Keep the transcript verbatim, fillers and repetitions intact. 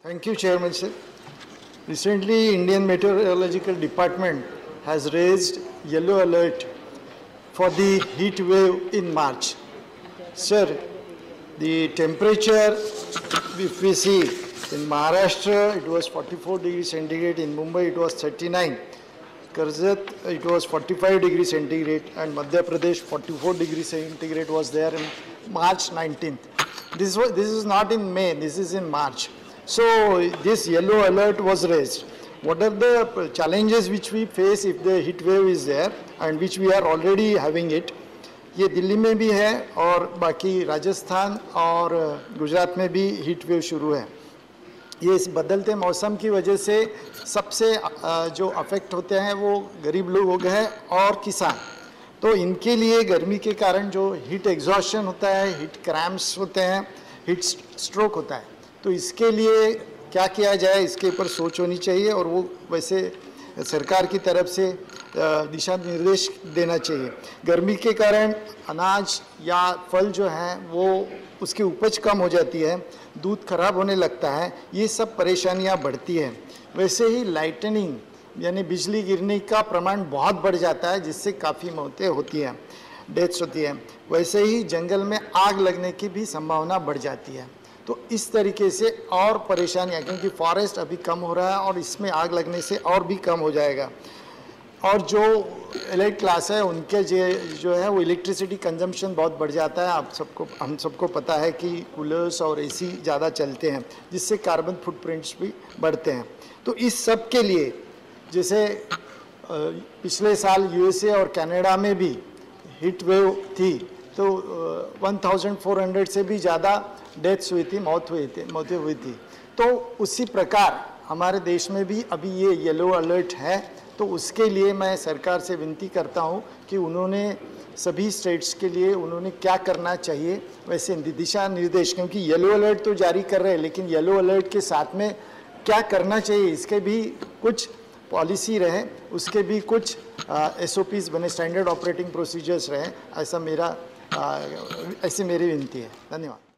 Thank you, Chairman sir. Recently, Indian Meteorological Department has raised yellow alert for the heat wave in March. Sir, the temperature, if we see, in Maharashtra it was forty-four degrees centigrade, in Mumbai it was thirty-nine, Karjat it was forty-five degrees centigrade, and Madhya Pradesh forty-four degrees centigrade was there in March nineteenth. This was, this is not in May, this is in March. So this yellow alert was raised. What are the challenges which we face if the heat wave is there, and which we are already having it? ये दिल्ली में भी है और बाकी राजस्थान और गुजरात में भी heat wave शुरू है। ये इस बदलते मौसम की वजह से सबसे जो अफेक्ट होते हैं वो गरीब लोग हैं और किसान। तो इनके लिए गर्मी के कारण जो हीट एग्जॉशन होता है, हीट क्रैम्प्स होते हैं, हीट स्ट्रोक होता है, तो इसके लिए क्या किया जाए, इसके ऊपर सोच होनी चाहिए और वो वैसे सरकार की तरफ से दिशा निर्देश देना चाहिए। गर्मी के कारण अनाज या फल जो हैं वो उसकी उपज कम हो जाती है, दूध खराब होने लगता है, ये सब परेशानियां बढ़ती हैं। वैसे ही लाइटनिंग यानी बिजली गिरने का प्रमाण बहुत बढ़ जाता है, जिससे काफ़ी मौतें होती हैं, डेथ्स होती हैं। वैसे ही जंगल में आग लगने की भी संभावना बढ़ जाती है। तो इस तरीके से और परेशानियां, क्योंकि फॉरेस्ट अभी कम हो रहा है और इसमें आग लगने से और भी कम हो जाएगा। और जो एलाइट क्लास है उनके जो जो है वो इलेक्ट्रिसिटी कंजम्पशन बहुत बढ़ जाता है। आप सबको हम सबको पता है कि कूलर्स और एसी ज़्यादा चलते हैं, जिससे कार्बन फुटप्रिंट्स भी बढ़ते हैं। तो इस सब के लिए जैसे पिछले साल यूएसए और कनाडा में भी हीट वेव थी, तो चौदह सौ से भी ज़्यादा डेथ्स हुई थी, मौत हुई थी मौतें हुई थी। तो उसी प्रकार हमारे देश में भी अभी ये येलो अलर्ट है। तो उसके लिए मैं सरकार से विनती करता हूँ कि उन्होंने सभी स्टेट्स के लिए उन्होंने क्या करना चाहिए वैसे दिशा निर्देश, क्योंकि येलो अलर्ट तो जारी कर रहे हैं, लेकिन येलो अलर्ट के साथ में क्या करना चाहिए इसके भी कुछ पॉलिसी रहे, उसके भी कुछ एस ओ पीज़ बने, स्टैंडर्ड ऑपरेटिंग प्रोसीजर्स रहे। ऐसा मेरा आ, ऐसी मेरी विनती है। धन्यवाद।